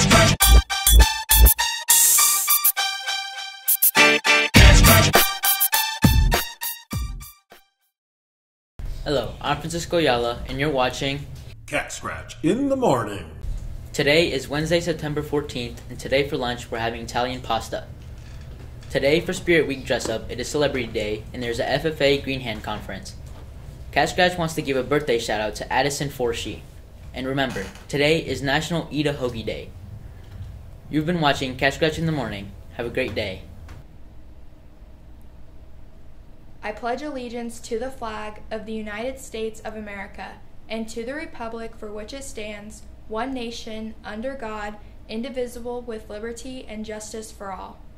Hello, I'm Francisco Ayala, and you're watching Cat Scratch in the Morning. Today is Wednesday, September 14th, and today for lunch we're having Italian pasta. Today for Spirit Week Dress Up, it is Celebrity Day, and there's a FFA Green Hand Conference. Cat Scratch wants to give a birthday shout out to Addison Forshee. And remember, today is National Eat a Hoagie Day. You've been watching Cat Scratch in the Morning. Have a great day. I pledge allegiance to the flag of the United States of America and to the republic for which it stands, one nation, under God, indivisible, with liberty and justice for all.